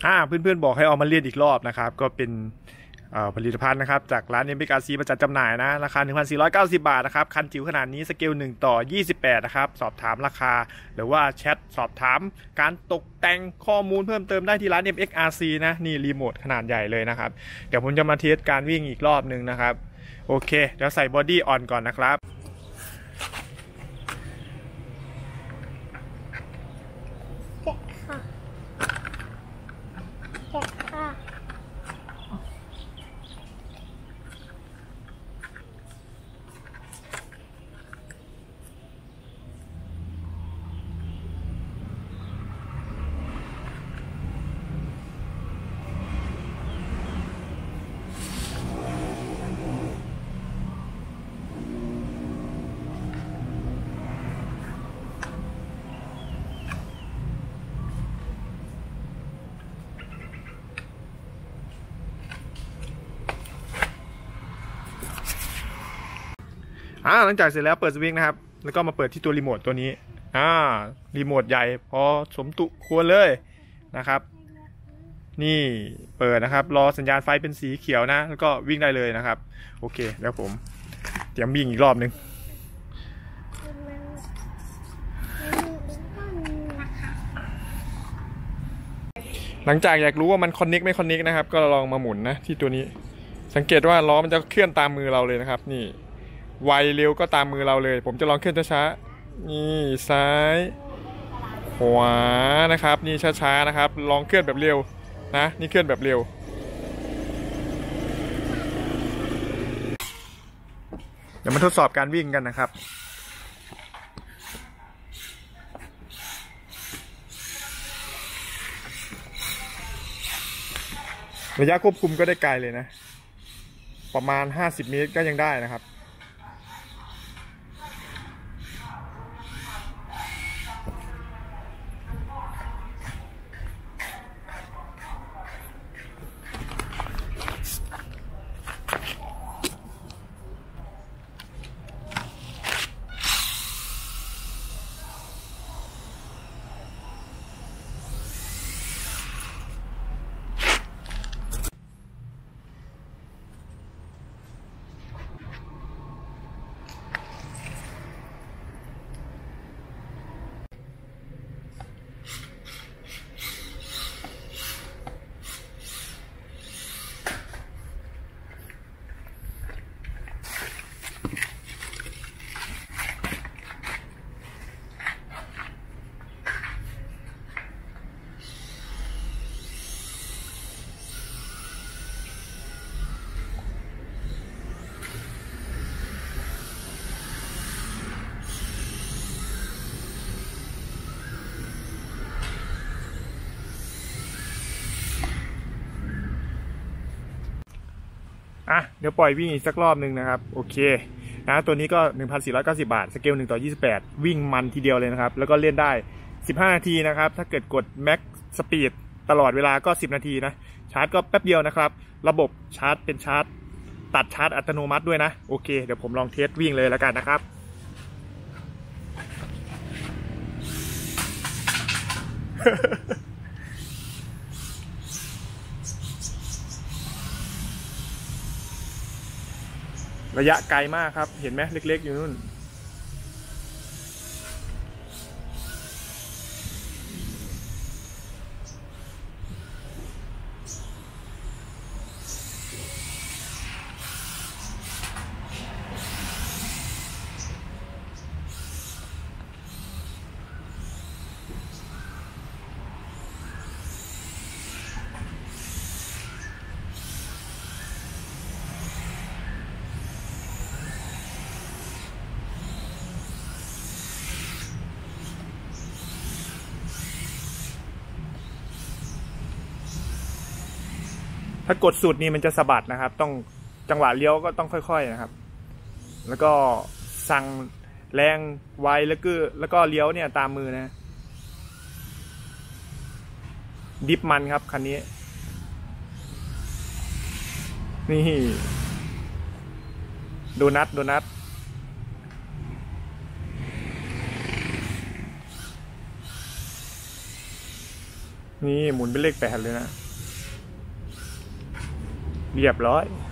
เพื่อนๆบอกให้เอามาเรียนอีกรอบนะครับก็เป็นผลิตภัณฑ์นะครับจากร้าน MXRC ประจัดจำหน่ายนะราคา 1,490 บาทนะครับคันจิ๋วขนาดนี้สเกล1:28นะครับสอบถามราคาหรือว่าแชทสอบถามการตกแต่งข้อมูลเพิ่มเติมได้ที่ร้าน MXRC นะนี่รีโมทขนาดใหญ่เลยนะครับเดี๋ยวผมจะมาเทสการวิ่งอีกรอบนึงนะครับโอเคเดี๋ยวใส่บอดี้ออนก่อนนะครับหลังจากเสร็จแล้วเปิดสวิงนะครับแล้วก็มาเปิดที่ตัวรีโมทตัวนี้รีโมทใหญ่พอสมควรเลยนะครับนี่เปิดนะครับรอสัญญาณไฟเป็นสีเขียวนะแล้วก็วิ่งได้เลยนะครับโอเคแล้วผมเตรียมวิ่งอีกรอบนึงหลังจากอยากรู้ว่ามันคอนเน็กไม่คอนเน็กนะครับก็ลองมาหมุนนะที่ตัวนี้สังเกตว่าล้อมันจะเคลื่อนตามมือเราเลยนะครับนี่ไวเร็วก็ตามมือเราเลยผมจะลองเคลื่อนช้าๆนี่ซ้ายขวานะครับนี่ช้าๆนะครับลองเคลื่อนแบบเร็วนะนี่เคลื่อนแบบเร็วเดี๋ยวมาทดสอบการวิ่งกันนะครับระยะควบคุมก็ได้ไกลเลยนะประมาณ50 เมตรก็ยังได้นะครับเดี๋ยวปล่อยวิ่งอีกสักรอบนึงนะครับโอเคนะตัวนี้ก็ 1,490 บาทสเกล1:28วิ่งมันทีเดียวเลยนะครับแล้วก็เล่นได้15 นาทีนะครับถ้าเกิดกด Max Speed ตลอดเวลาก็10 นาทีนะชาร์จก็แป๊บเดียวนะครับระบบชาร์จเป็นชาร์จตัดชาร์จอัตโนมัติด้วยนะโอเคเดี๋ยวผมลองเทสวิ่งเลยแล้วกันนะครับระยะไกลมากครับเห็นไหมเล็กๆอยู่นู่นถ้ากดสุดนี่มันจะสะบัดนะครับต้องจังหวะเลี้ยวก็ต้องค่อยๆนะครับแล้วก็สั่งแรงไวแล้วก็เลี้ยวเนี่ยตามมือนะดิฟมันครับคันนี้นี่โดนัทนี่หมุนเป็นเลข 8เลยนะเรียบร้อย